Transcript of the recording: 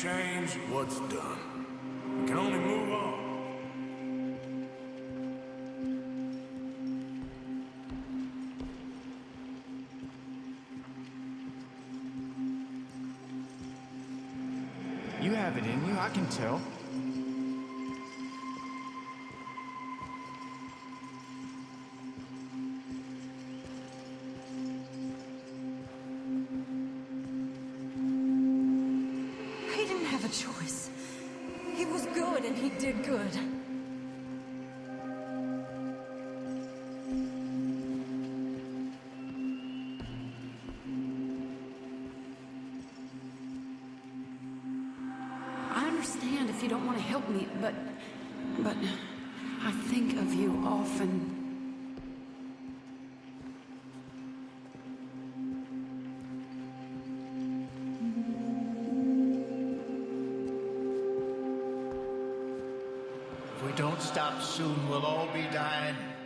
change what's done. We can only move on. You have it in you, I can tell. He didn't have a choice. He was good and he did good. I understand if you don't want to help me, but I think of you often. If we don't stop soon, we'll all be dying.